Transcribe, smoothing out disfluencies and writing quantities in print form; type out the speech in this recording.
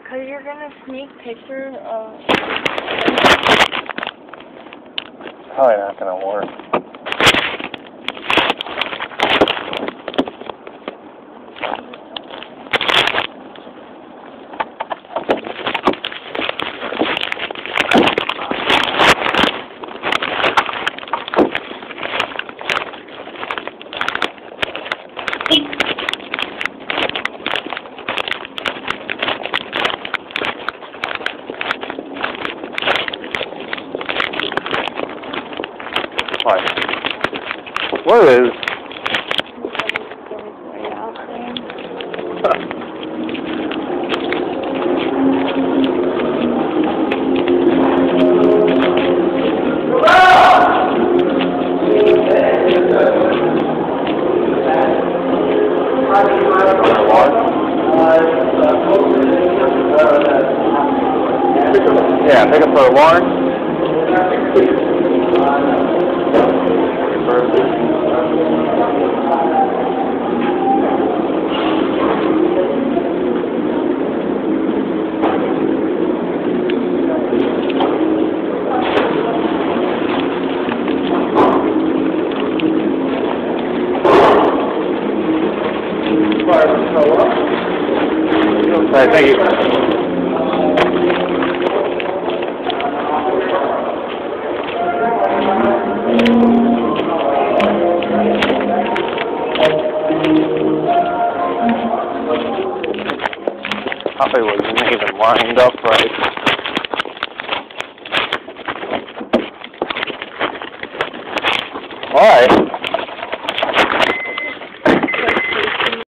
Because you're going to sneak pictures of... Probably not going to work. What is? Yeah, pick up for Lauren. Alright, thank you. Probably wasn't even lined up right. Alright.